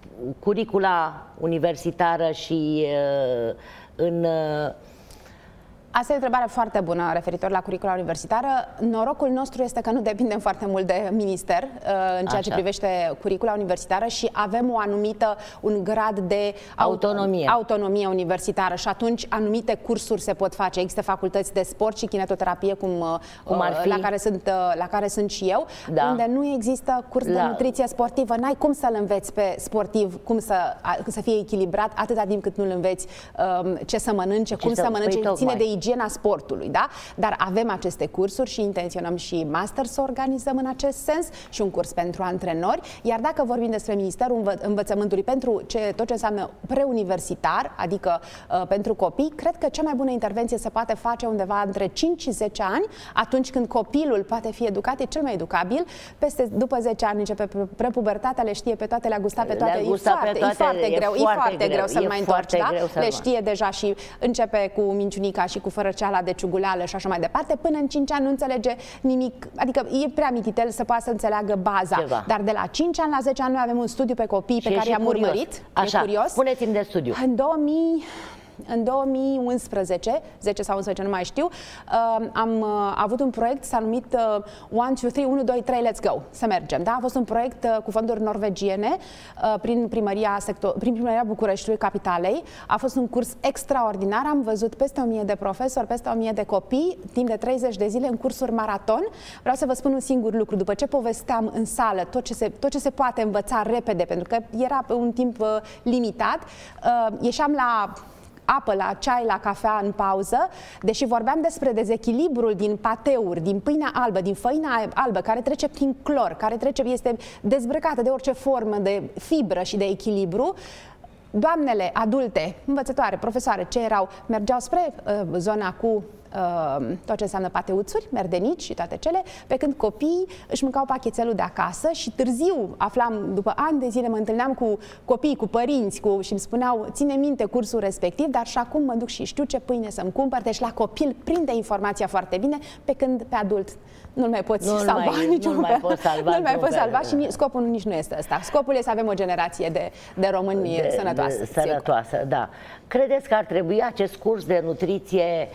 curicula universitară și uh, în... Uh, Asta e o întrebare foarte bună referitor la curicula universitară. Norocul nostru este că nu depindem foarte mult de minister în ceea Așa. ce privește curicula universitară și avem o anumită, un grad de autonomie. autonomie universitară și atunci anumite cursuri se pot face. Există facultăți de sport și kinetoterapie, cum, cum ar fi? La, care sunt, la care sunt și eu, da. unde nu există curs la... de nutriție sportivă. N-ai cum să-l înveți pe sportiv, cum să, să fie echilibrat, atâta timp cât nu-l înveți um, ce să mănânce, ce cum să, să mănânce, păi ține de igiena sportului, da? Dar avem aceste cursuri și intenționăm și master să organizăm în acest sens și un curs pentru antrenori, iar dacă vorbim despre Ministerul Învă Învățământului pentru ce, tot ce înseamnă preuniversitar, adică uh, pentru copii, cred că cea mai bună intervenție se poate face undeva între cinci și zece ani, atunci când copilul poate fi educat, e cel mai educabil, peste, după zece ani începe prepubertatea, le știe pe toate, le-a gustat pe toate, e foarte, pe toate, e foarte greu, e foarte greu, greu să-l mai întorci, da? Le știe deja și începe cu minciunica și cu fărăceala de ciuguleală și așa mai departe, până în cinci ani nu înțelege nimic, adică e prea mititel să poată să înțeleagă baza. Ceva. Dar de la cinci ani la zece ani noi avem un studiu pe copii și pe care i-am urmărit. Așa, spuneți-mi de studiu. În două mii... În două mii unsprezece, zece sau unsprezece, nu mai știu, uh, am uh, avut un proiect, s-a numit uh, one, two, three, unu, doi, trei, let's go, să mergem. Da? A fost un proiect uh, cu fonduri norvegiene uh, prin, primăria sector, prin primăria Bucureștiului, capitalei. A fost un curs extraordinar, am văzut peste o mie de profesori, peste o mie de copii, timp de treizeci de zile în cursuri maraton. Vreau să vă spun un singur lucru, după ce povesteam în sală tot ce se, tot ce se poate învăța repede, pentru că era un timp uh, limitat, uh, ieșeam la apă, la ceai, la cafea în pauză, deși vorbeam despre dezechilibrul din pateuri, din pâinea albă, din făina albă, care trece prin clor, care trece, este dezbrăcată de orice formă de fibră și de echilibru. Doamnele adulte, învățătoare, profesoare, ce erau, mergeau spre uh, zona cu uh, tot ce înseamnă pateuțuri, merdenici și toate cele, pe când copiii își mâncau pachetelul de acasă și târziu aflam, după ani de zile, mă întâlneam cu copii, cu părinți cu, și îmi spuneau, ține minte cursul respectiv, dar și acum mă duc și știu ce pâine să-mi cumpăr. Deci la copil prinde informația foarte bine, pe când pe adult nu-l mai poți nu salva mai, niciun nu mai poți salva, nu mai poți salva și nici, scopul nici nu este ăsta. Scopul este să avem o generație de, de români de, sănătoasă. De, sănătoasă, da. Credeți că ar trebui acest curs de nutriție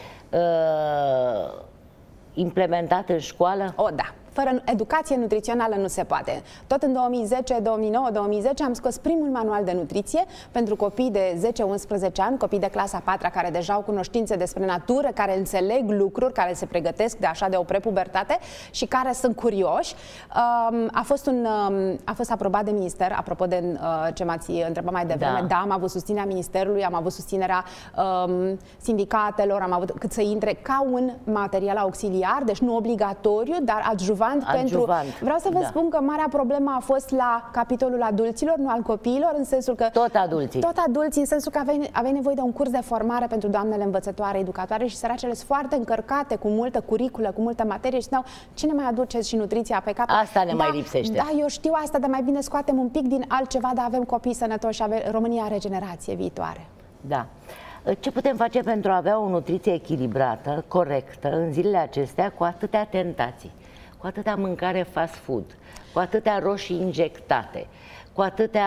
uh, implementat în școală? O, da. Fără educație nutrițională nu se poate. Tot în două mii zece, două mii nouă, două mii zece am scos primul manual de nutriție pentru copii de zece unsprezece ani, copii de clasa a patra care deja au cunoștințe despre natură, care înțeleg lucruri, care se pregătesc de așa de o prepubertate și care sunt curioși. A fost, un, a fost aprobat de minister, apropo de ce m-ați întrebat mai devreme. Da. Da, am avut susținerea ministerului, am avut susținerea um, sindicatelor, am avut cât să intre ca un material auxiliar, deci nu obligatoriu, dar adjuvant. Pentru... Vreau să vă da. spun că marea problemă a fost la capitolul adulților, nu al copiilor, în sensul că... Tot adulții. Tot adulții, în sensul că aveai, aveai nevoie de un curs de formare pentru doamnele învățătoare, educatoare și săracele sunt foarte încărcate, cu multă curiculă, cu multă materie și spuneau, cine mai aduceți și nutriția pe cap? Asta ne da, mai lipsește. Da, eu știu asta, dar mai bine scoatem un pic din altceva, dar avem copii sănătoși și ave... România are generație viitoare. Da. Ce putem face pentru a avea o nutriție echilibrată, corectă, în zilele acestea, cu atâtea tentații? Cu atâtea mâncare fast food, cu atâtea roșii injectate, cu atâtea,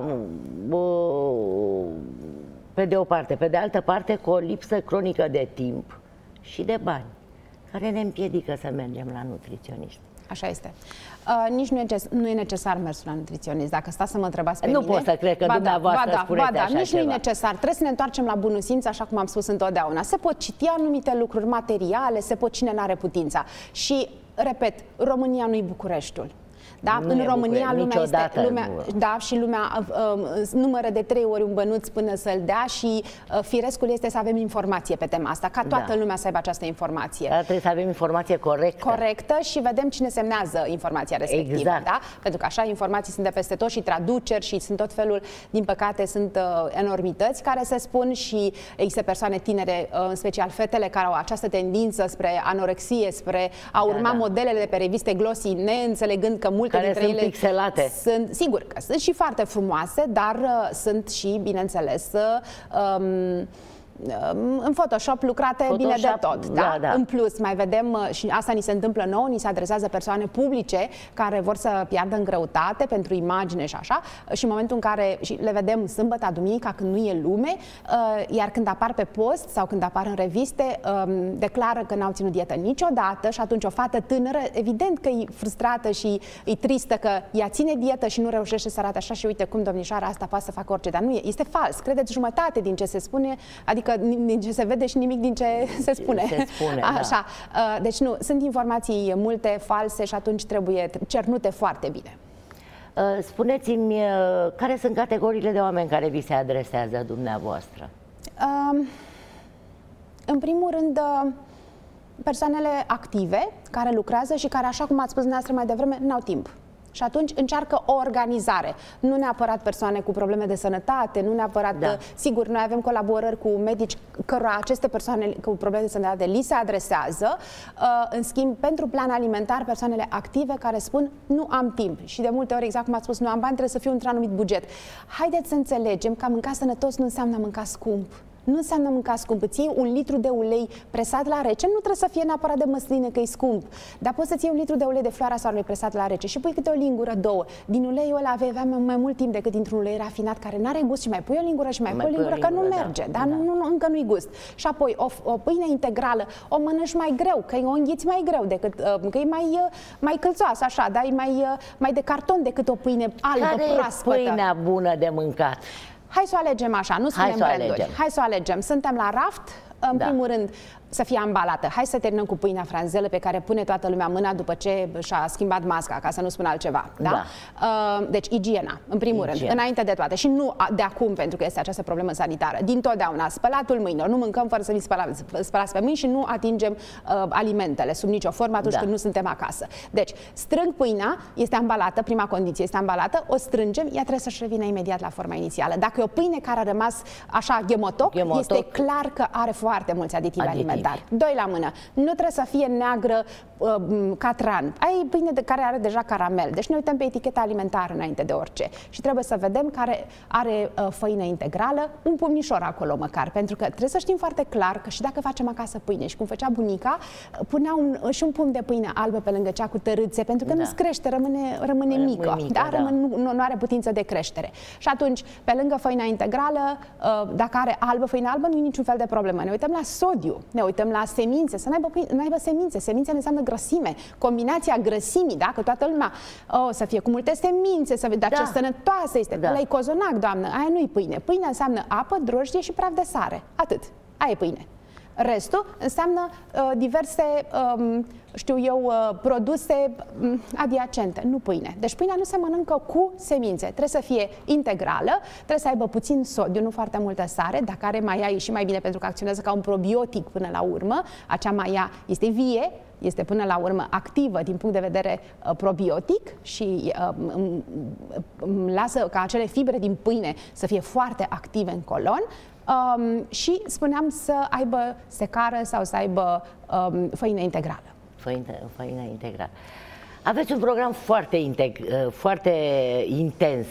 pe de o parte, pe de altă parte, cu o lipsă cronică de timp și de bani, care ne împiedică să mergem la nutriționist. Așa este. Uh, nici nu e, nu e necesar mersul la nutriționist. Dacă stați să mă întrebați pe nu mine... pot să cred că ba dumneavoastră ba da, spuneți ba da, așa nici ceva. nu e necesar. Trebuie să ne întoarcem la bunul simț, așa cum am spus întotdeauna. Se pot citi anumite lucruri materiale, se pot cine n-are putința. Și, repet, România nu-i Bucureștiul. Da? Nu în România lumea este, lumea, da, și lumea uh, uh, numără de trei ori un bănuț până să-l dea și uh, firescul este să avem informație pe tema asta, ca toată da. lumea să aibă această informație. Dar trebuie să avem informație corectă. Corectă și vedem cine semnează informația respectivă. Exact. Da? Pentru că așa informații sunt de peste tot și traduceri și sunt tot felul, din păcate, sunt uh, enormități care se spun și există persoane tinere, uh, în special fetele, care au această tendință spre anorexie, spre a urma da, da. modelele de pe reviste glossy, neînțelegând că multe care dintre sunt ele pixelate. Sunt, sigur că sunt și foarte frumoase, dar uh, sunt și, bineînțeles, uh, um, în Photoshop lucrate Photoshop, bine de tot. Da? Da, da. În plus, mai vedem, și asta ni se întâmplă nouă, ni se adresează persoane publice care vor să piardă în greutate pentru imagine și așa, și în momentul în care și le vedem sâmbătă, duminica, când nu e lume, iar când apar pe post sau când apar în reviste, declară că n-au ținut dietă niciodată și atunci o fată tânără, evident că e frustrată și e tristă că ea ține dietă și nu reușește să arate așa și uite cum domnișoara asta poate să facă orice, dar nu e, este fals. Credeți jumătate din ce se spune, adică din ce se vede și nimic din ce se spune. Se spune, așa. Da. Deci nu, sunt informații multe false și atunci trebuie cernute foarte bine. Spuneți-mi, care sunt categoriile de oameni care vi se adresează dumneavoastră? În primul rând, persoanele active, care lucrează și care, așa cum ați spus dumneavoastră mai devreme, n-au timp. Și atunci încearcă o organizare. Nu neapărat persoane cu probleme de sănătate, nu neapărat... Da. Sigur, noi avem colaborări cu medici cărora aceste persoane cu probleme de sănătate li se adresează. În schimb, pentru plan alimentar, persoanele active care spun nu am timp. Și de multe ori, exact cum ați spus, nu am bani, trebuie să fiu într-un anumit buget. Haideți să înțelegem că a mânca sănătos nu înseamnă a mânca scump. Nu înseamnă mânca scump. Îți iei un litru de ulei presat la rece, nu trebuie să fie neapărat de măsline, că e scump, dar poți să-ți iei un litru de ulei de floarea soarelui presat la rece și pui câte o lingură, două. Din uleiul ăla vei avea mai mult timp decât dintr-un ulei rafinat care nu are gust și mai pui o lingură și mai, mai pui o lingură, că nu merge, da. Dar da. Nu, nu, încă nu-i gust. Și apoi o, o pâine integrală o mănânci mai greu, că o înghiți mai greu, decât, că e mai, mai călțoasă, așa, da? E mai, mai de carton decât o pâine albă, care proaspătă. Care e pâinea bună de mâncat? Hai să o alegem așa, nu spunem branduri. Hai să o alegem. Suntem la raft, în da. primul rând, să fie ambalată. Hai să terminăm cu pâinea franzelă pe care pune toată lumea mâna după ce și-a schimbat masca, ca să nu spun altceva. Da? Da. Deci, igiena, în primul Igiena. rând, înainte de toate. Și nu de acum, pentru că este această problemă sanitară. Din totdeauna, spălatul mâinilor. Nu mâncăm fără să vi spălați, spălați pe mâini și nu atingem uh, alimentele sub nicio formă atunci da. când nu suntem acasă. Deci, strâng pâinea, este ambalată, prima condiție, este ambalată, o strângem, ea trebuie să-și revină imediat la forma inițială. Dacă e o pâine care a rămas așa ghemotoc, ghemotoc. este clar că are foarte mulți aditivi alimentari. Doi la mână. Nu trebuie să fie neagră uh, ca tran. Ai pâine de care are deja caramel. Deci ne uităm pe eticheta alimentară înainte de orice. Și trebuie să vedem care are uh, făină integrală, un pumnișor acolo măcar. Pentru că trebuie să știm foarte clar că și dacă facem acasă pâine și cum făcea bunica, punea un, și un pumn de pâine albă pe lângă cea cu tărâțe, pentru că da. nu-ți crește, rămâne, rămâne mică. mică da? Da. Rămâne, nu, nu are putință de creștere. Și atunci, pe lângă făina integrală, uh, dacă are albă, făină albă, nu e niciun fel de problemă. Ne uităm la sodiu, ne uităm la semințe, să n-aibă, n-aibă semințe. Semințele înseamnă grăsime. Combinația grăsimii, da? Că toată lumea oh, să fie cu multe semințe, să dar da. ce sănătoasă este. Da. Ăla-i cozonac, doamnă, aia nu-i pâine. Pâine înseamnă apă, drojdie și praf de sare. Atât. Aia e pâine. Restul înseamnă uh, diverse, um, știu eu, uh, produse um, adiacente, nu pâine. Deci pâinea nu se mănâncă cu semințe. Trebuie să fie integrală, trebuie să aibă puțin sodiu, nu foarte multă sare. Dacă are maia, e și mai bine pentru că acționează ca un probiotic până la urmă. Acea maia este vie, este până la urmă activă din punct de vedere uh, probiotic și uh, um, um, lasă ca acele fibre din pâine să fie foarte active în colon. Um, și spuneam să aibă secară sau să aibă um, făină integrală. Făină, făină integrală. Aveți un program foarte, integ, foarte intens,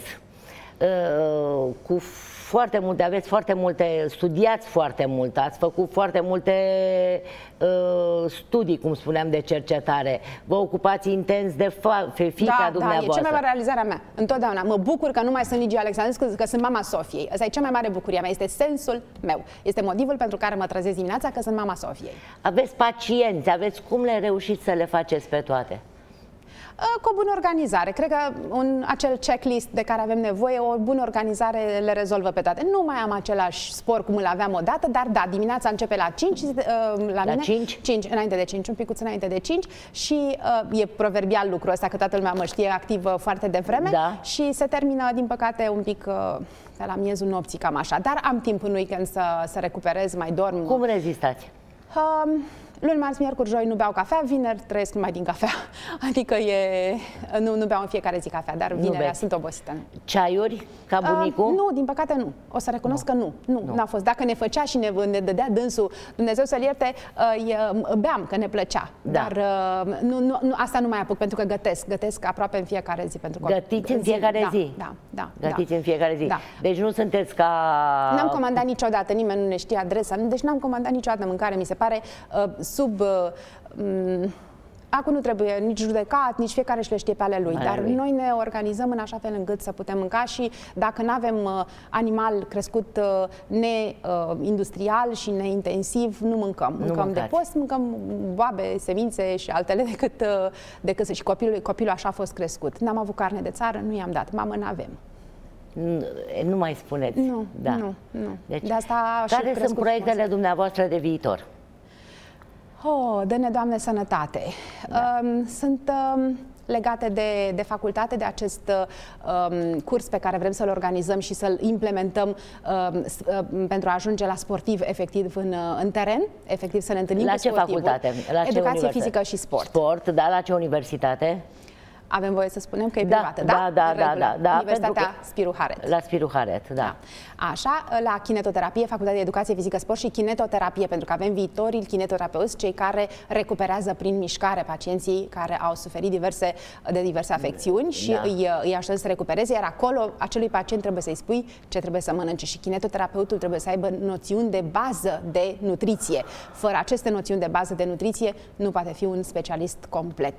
cu foarte multe, aveți foarte multe, studiați foarte mult, ați făcut foarte multe uh, studii, cum spuneam, de cercetare. Vă ocupați intens de fiica da, dumneavoastră. Da, e cea mai mare realizare a mea, întotdeauna. Mă bucur că nu mai sunt Ligia Alexandrescu, că, că sunt mama Sofiei. Asta e cea mai mare bucurie a mea, este sensul meu. Este motivul pentru care mă trezesc dimineața, că sunt mama Sofiei. Aveți pacienți, aveți cum le reușiți să le faceți pe toate? Cu o bună organizare. Cred că un, acel checklist de care avem nevoie, o bună organizare le rezolvă pe toate. Nu mai am același spor cum îl aveam odată, dar da, dimineața începe la cinci, la, la mine, cinci? cinci, înainte de cinci, un picuț înainte de cinci și uh, e proverbial lucrul ăsta, că toată lumea mă știe activă foarte devreme da. și se termină, din păcate, un pic uh, pe la miezul nopții, cam așa. Dar am timp în weekend să, să recuperez, mai dorm. Cum rezistați? Uh, Luni, marți, miercuri, joi nu beau cafea, vineri trăiesc numai din cafea. Adică e, nu, nu beau în fiecare zi cafea, dar vinerea sunt obosită. Ceaiuri, ca bunicul? Uh, nu, din păcate nu. O să recunosc nu. că nu. Nu, nu. N-a fost. Dacă ne făcea și ne, ne dădea dânsul, Dumnezeu să-l ierte, uh, beam, că ne plăcea. Da. Dar uh, nu, nu, nu, asta nu mai apuc, pentru că gătesc. Gătesc aproape în fiecare zi. Pentru că Gătiți în fiecare da, zi? Da, da. Gătiți da. în fiecare zi? Da. Deci nu sunteți ca... N-am comandat niciodată, nimeni nu ne știe adresa, deci n-am comandat niciodată mâncare, mi se pare uh, sub... Uh, Acum nu trebuie nici judecat, nici fiecare își le știe pe ale lui, ale dar lui. Noi ne organizăm în așa fel încât să putem mânca și dacă nu avem uh, animal crescut uh, neindustrial uh, și neintensiv, nu mâncăm. Nu mâncăm mâncați. de post, mâncăm boabe, semințe și altele decât, uh, decât și copilul, copilul așa a fost crescut. N-am avut carne de țară, nu i-am dat. Mamă, n-avem. Nu, nu mai spuneți. Nu, da. nu, nu. Deci, de asta care sunt proiectele frumos. dumneavoastră de viitor? Oh, dă-ne, Doamne, sănătate! Da. Um, sunt um, legate de, de facultate, de acest um, curs pe care vrem să-l organizăm și să-l implementăm um, um, pentru a ajunge la sportiv efectiv în, în teren, efectiv să ne întâlnim la cu sportivul. La ce facultate? La ce Educație fizică și sport. Sport, da, la ce universitate? Avem voie să spunem că e da, privată, da? Da, da, da, da. Universitatea că... Spiru Haret. La Spiru Haret, da. da. Așa, la kinetoterapie, Facultatea de Educație Fizică Sport și kinetoterapie, pentru că avem viitorii kinetoterapeuți, cei care recuperează prin mișcare pacienții care au suferit diverse, de diverse afecțiuni și da. îi, îi ajută să recupereze, iar acolo acelui pacient trebuie să-i spui ce trebuie să mănânce și kinetoterapeutul trebuie să aibă noțiuni de bază de nutriție. Fără aceste noțiuni de bază de nutriție nu poate fi un specialist complet.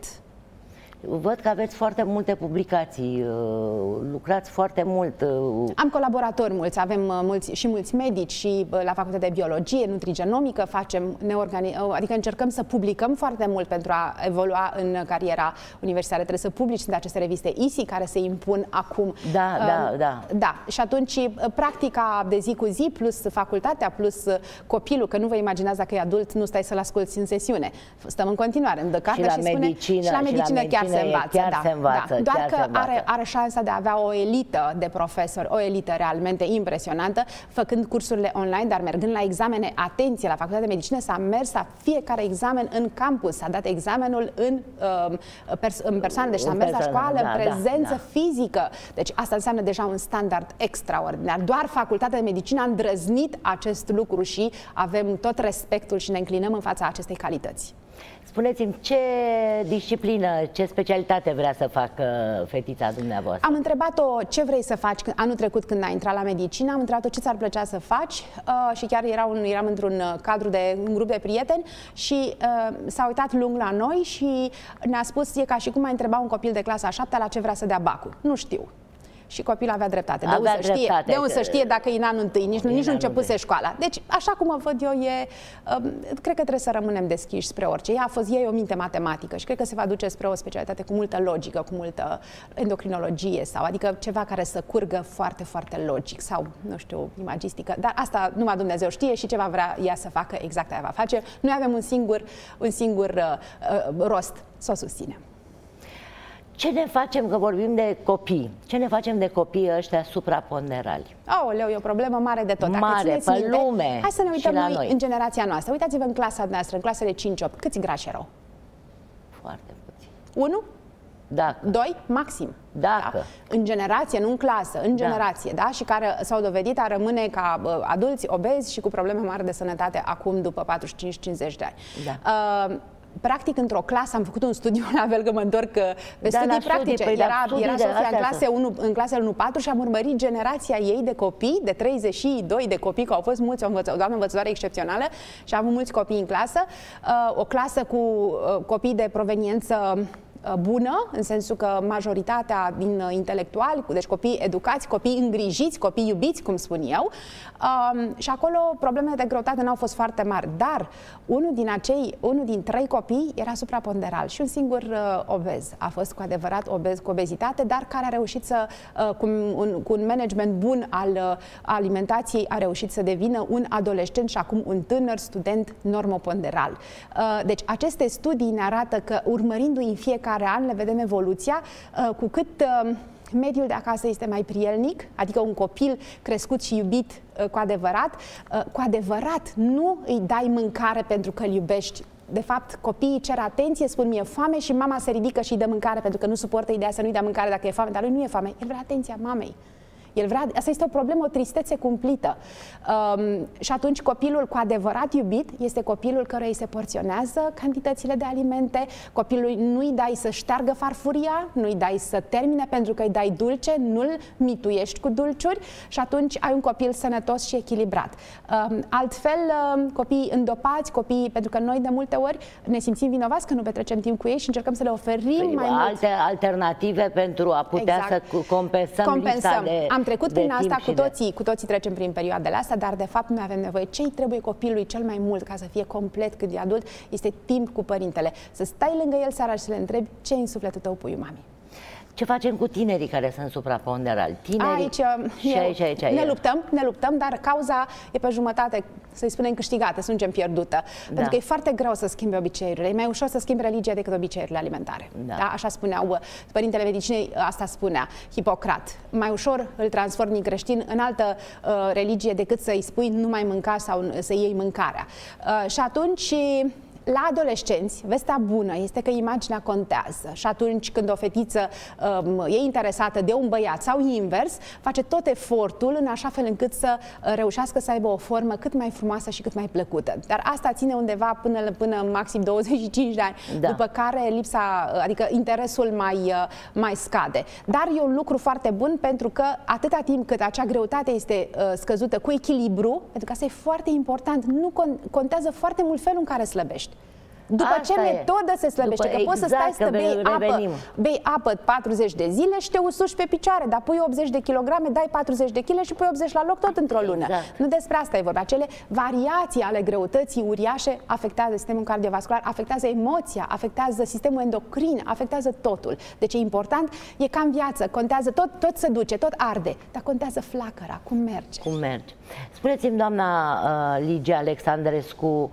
Văd că aveți foarte multe publicații, lucrați foarte mult. Am colaboratori mulți, avem mulți, și mulți medici și la Facultatea de Biologie, Nutrigenomică, facem, ne organi- adică încercăm să publicăm foarte mult pentru a evolua în cariera universitară. Trebuie să publici, sunt aceste reviste I S I care se impun acum. Da, uh, da, da. Da, și atunci practica de zi cu zi plus facultatea plus copilul, că nu vă imaginați dacă e adult, nu stai să-l asculți în sesiune. Stăm în continuare, îmi dă carte și, și, spune, medicină, și la medicină chiar se învață, chiar da, se învață, da. Doar chiar că se învață. Are, are șansa de a avea o elită de profesori, o elită realmente impresionantă, făcând cursurile online, dar mergând la examene, atenție, la Facultatea de Medicină s-a mers la fiecare examen în campus, s-a dat examenul în, uh, pers în persoană, deci s-a mers la școală, da, în prezență da, da. fizică. Deci asta înseamnă deja un standard extraordinar. Doar Facultatea de Medicină a îndrăznit acest lucru și avem tot respectul și ne înclinăm în fața acestei calități. Spuneți-mi, ce disciplină, ce specialitate vrea să facă fetița dumneavoastră? Am întrebat-o ce vrei să faci anul trecut când ai intrat la medicină, am întrebat-o ce ți-ar plăcea să faci uh, și chiar era un, eram într-un cadru de un grup de prieteni și uh, s-a uitat lung la noi și ne-a spus, e ca și cum ai întreba un copil de clasa a șaptea la ce vrea să dea bacul. Nu știu. Și copilul avea dreptate. De unde să știe, de unde să știe dacă e în anul întâi, nici, nici nu începuse școala. Deci, așa cum o văd eu, e, um, cred că trebuie să rămânem deschiși spre orice. Ea a fost ei o minte matematică și cred că se va duce spre o specialitate cu multă logică, cu multă endocrinologie sau, adică ceva care să curgă foarte, foarte logic sau, nu știu, imagistică. Dar asta numai Dumnezeu știe și ce va vrea ea să facă, exact aia va face. Noi avem un singur, un singur uh, uh, rost, să o susținem. Ce ne facem, că vorbim de copii, ce ne facem de copiii ăștia supraponderali? Aoleu, e o problemă mare de tot. Dacă mare, pe minte, lume. Hai să ne uităm noi, noi în generația noastră. Uitați-vă în clasa noastră, în clasele cinci opt. Câți grași erau? Foarte puțin. Unu? Dacă. Doi? Maxim. Dacă. Da? În generație, nu în clasă, în generație, da? Da? Și care s-au dovedit a rămâne ca uh, adulți obezi și cu probleme mari de sănătate acum, după patruzeci și cinci cincizeci de ani. Da. Uh, Practic, într-o clasă, am făcut un studiu, la fel că mă întorc pe da, studii practice. Studii, era studii era Sofia în clase unu, în clasele unu patru și am urmărit generația ei de copii, de treizeci și doi de copii, că au fost mulți, o, învăță, o doamnă învățătoare excepțională și am avut mulți copii în clasă. O clasă cu copii de proveniență bună, în sensul că majoritatea din intelectuali, deci copii educați, copii îngrijiți, copii iubiți, cum spun eu, um, și acolo problemele de greutate n-au fost foarte mari, dar unul din acei, unul din trei copii era supraponderal și un singur uh, obez. A fost cu adevărat obez cu obezitate, dar care a reușit să, uh, cu, un, cu un management bun al uh, alimentației, a reușit să devină un adolescent și acum un tânăr student normoponderal. Uh, deci aceste studii ne arată că urmărindu-i în fiecare an le vedem evoluția, cu cât mediul de acasă este mai prielnic, adică un copil crescut și iubit cu adevărat, cu adevărat nu îi dai mâncare pentru că îl iubești de fapt, copiii cer atenție, spun mie foame și mama se ridică și îi dă mâncare pentru că nu suportă ideea să nu-i dea mâncare dacă e foame, dar lui nu e foame, el vrea atenția mamei. El vrea, asta este o problemă, o tristețe cumplită. Um, și atunci copilul cu adevărat iubit este copilul căruia îi se porționează cantitățile de alimente, copilului nu-i dai să șteargă farfuria, nu-i dai să termine pentru că îi dai dulce, nu-l mituiești cu dulciuri și atunci ai un copil sănătos și echilibrat. Um, altfel, um, copiii îndopați, copiii, pentru că noi de multe ori ne simțim vinovați că nu petrecem timp cu ei și încercăm să le oferim păi, mai alte mult. alternative pentru a putea exact. să compensăm, compensăm. lipsa de Am trecut prin asta, cu toții, de... cu toții trecem prin perioadele astea, dar de fapt noi avem nevoie. Ce-i trebuie copilului cel mai mult ca să fie complet cât de adult este timp cu părintele. Să stai lângă el seara și să le întrebi ce în sufletul tău, puiu mami. Ce facem cu tinerii care sunt supraponderali? Tinerii aici, și aici, aici, aici. Ne luptăm, ne luptăm, dar cauza e pe jumătate, să-i spunem, câștigată, să nu zicem pierdută. Da. Pentru că e foarte greu să schimbi obiceiurile. E mai ușor să schimbi religia decât obiceiurile alimentare. Da. Da? Așa spuneau părintele medicinei, asta spunea Hipocrat. Mai ușor îl transformi din creștin în altă uh, religie decât să-i spui nu mai mânca sau să iei mâncarea. Uh, și atunci... La adolescenți, vestea bună este că imaginea contează și atunci când o fetiță um, e interesată de un băiat sau invers, face tot efortul în așa fel încât să reușească să aibă o formă cât mai frumoasă și cât mai plăcută. Dar asta ține undeva până, până maxim douăzeci și cinci de ani, da. După care lipsa, adică interesul mai, mai scade. Dar e un lucru foarte bun pentru că atâta timp cât acea greutate este uh, scăzută cu echilibru, pentru că asta e foarte important, nu con- contează foarte mult felul în care slăbești. După Asta ce e. metodă se slăbește? După, că exact, poți să stai să bei apă, bei apă patruzeci de zile și te usuci pe picioare, dar pui optzeci de kilograme, dai patruzeci de kilograme și pui optzeci la loc tot într-o lună. Exact. Nu despre asta e vorba. Acele variații ale greutății uriașe afectează sistemul cardiovascular, afectează emoția, afectează sistemul endocrin, afectează totul. Deci e important, e ca în viață, contează tot, tot se duce, tot arde, dar contează flacăra, cum merge. Cum merge. Spuneți-mi, doamna uh, Ligia Alexandrescu,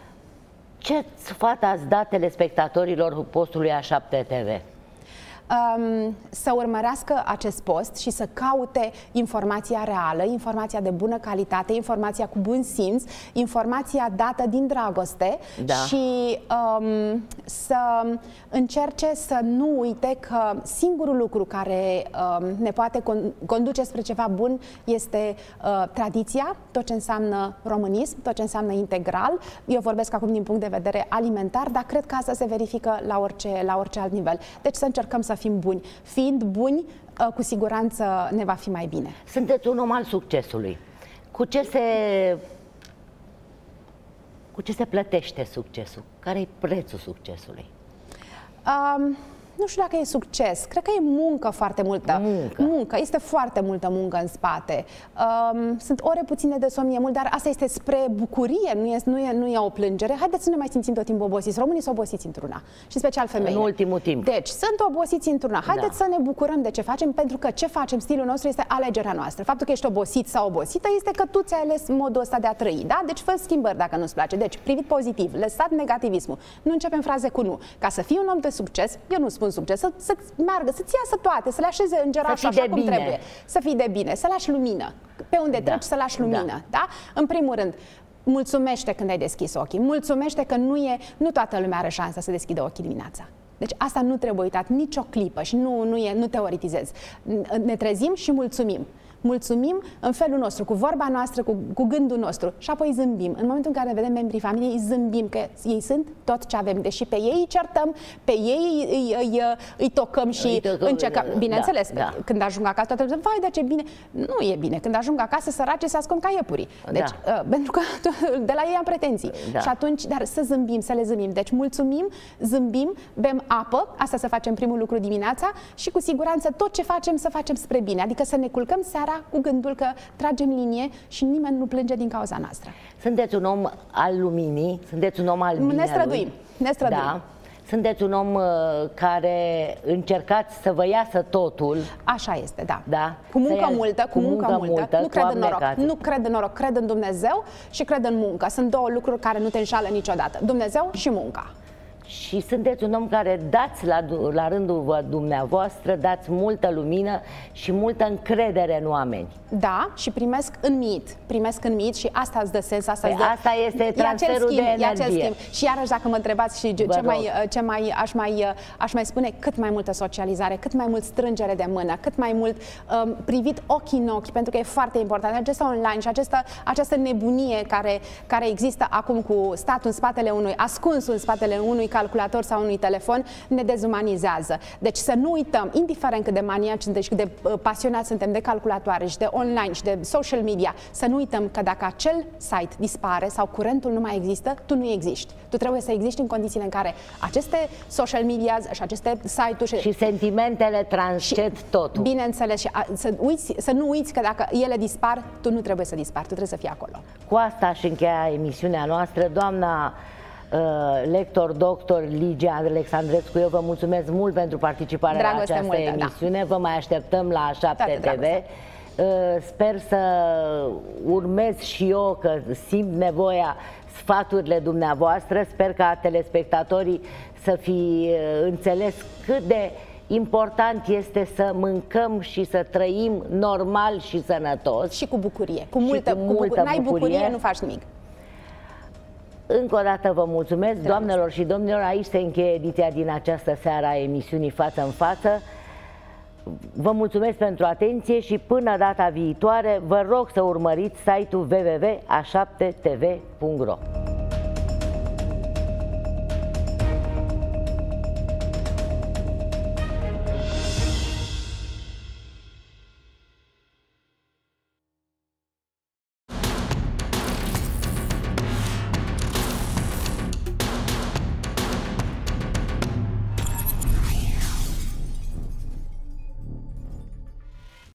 ce sfat ați dat telespectatorilor postului A șapte T V? Um, să urmărească acest post și să caute informația reală, informația de bună calitate, informația cu bun simț, informația dată din dragoste, da. Și um, să încerce să nu uite că singurul lucru care um, ne poate conduce spre ceva bun este uh, tradiția, tot ce înseamnă românism, tot ce înseamnă integral. Eu vorbesc acum din punct de vedere alimentar, dar cred că asta se verifică la orice, la orice alt nivel. Deci să încercăm să fim buni. Fiind buni, cu siguranță ne va fi mai bine. Sunteți un om al succesului. Cu ce se, cu ce se plătește succesul? Care e prețul succesului? Um, nu știu dacă e succes. Cred că e muncă foarte multă. Muncă. Muncă. Este foarte multă muncă în spate. Um, sunt ore puține de somn, e mult, dar asta este spre bucurie, nu e, nu e, nu e o plângere. Haideți să ne mai simțim tot timpul obosiți. Românii sunt obosiți într-una. Și special femeile. În ultimul timp. Deci, sunt obosiți într-una. Haideți da. Să ne bucurăm de ce facem, pentru că ce facem, stilul nostru este alegerea noastră. Faptul că ești obosit sau obosită este că tu ți-ai ales modul ăsta de a trăi. Da? Deci fă schimbări dacă nu-ți place. Deci, privit pozitiv, lăsat negativismul. Nu începem fraze cu nu. Ca să fii un om de succes, eu nu spun succes, să, să meargă, să-ți iasă toate, să le așeze în geraș așa cum bine. Trebuie. Să fii de bine, să lași lumină. Pe unde da. Treci, să lași lumină. Da. Da? În primul rând, mulțumește când ai deschis ochii. Mulțumește că nu, e, nu toată lumea are șansa să deschidă ochii dimineața. Deci asta nu trebuie uitat nicio clipă și nu, nu, e, nu teoretizez. Ne trezim și mulțumim. Mulțumim în felul nostru, cu vorba noastră, cu, cu gândul nostru și apoi zâmbim. În momentul în care vedem membrii familiei, zâmbim că ei sunt tot ce avem. Deși pe ei îi certăm, pe ei îi, îi, îi, îi tocăm și îi tocăm, încercăm. Bineînțeles, da, da. Când ajung acasă, toată lumea zice, vai, dar ce bine. Nu e bine. Când ajung acasă, sărace se ascund ca iepuri. Deci, da. uh, pentru că de la ei am pretenții. Da. Și atunci, dar să zâmbim, să le zâmbim. Deci mulțumim, zâmbim, bem apă, asta să facem primul lucru dimineața și cu siguranță tot ce facem să facem spre bine. Adică să ne culcăm seara cu gândul că tragem linie și nimeni nu plânge din cauza noastră. Sunteți un om al luminii, sunteți un om al binelui. Ne străduim, ne străduim. Da. Sunteți un om uh, care încercați să vă iasă totul. Așa este, da. Da? Cu muncă ia, multă, cu, cu muncă, muncă multă. multă. Nu cred în noroc. Nu cred în noroc, cred în Dumnezeu și cred în muncă. Sunt două lucruri care nu te înșală niciodată. Dumnezeu și munca. și sunteți un om care dați la, la rândul dumneavoastră, dați multă lumină și multă încredere în oameni. Da, și primesc în mit, primesc în mit și asta îți dă sens, asta, păi îți dă... asta este transferul schimb, de energie. Și iarăși dacă mă întrebați și ce mai, ce mai, aș mai aș mai spune, cât mai multă socializare, cât mai mult strângere de mână, cât mai mult um, privit ochi în ochi, pentru că e foarte important. Acesta online și această, această nebunie care, care există acum cu statul în spatele unui, ascuns în spatele unui calculator sau unui telefon, ne dezumanizează. Deci să nu uităm, indiferent cât de maniaci suntem și cât de uh, pasionați suntem de calculatoare și de online și de social media, să nu uităm că dacă acel site dispare sau curentul nu mai există, tu nu existi. Tu trebuie să existi în condițiile în care aceste social media și aceste site-uri și sentimentele transced și, totul. Bineînțeles, și a, să, uiți, să nu uiți că dacă ele dispar, tu nu trebuie să dispari, tu trebuie să fii acolo. Cu asta aș încheia emisiunea noastră. Doamna uh, lector, doctor Ligia Alexandrescu, eu vă mulțumesc mult pentru participarea Dragoste la această multă, emisiune. Da. Vă mai așteptăm la șapte T V. Uh, sper să urmez și eu, că simt nevoia, sfaturile dumneavoastră. Sper ca telespectatorii să fi înțeles cât de important este să mâncăm și să trăim normal și sănătos. Și cu bucurie. Cu multă, cu multă cu bucurie. N-ai bucurie. bucurie, nu faci nimic. Încă o dată vă mulțumesc, doamnelor și domnilor. Aici se încheie ediția din această seară a emisiunii Față în Față. Vă mulțumesc pentru atenție și până data viitoare vă rog să urmăriți site-ul w w w punct a șapte t v punct r o.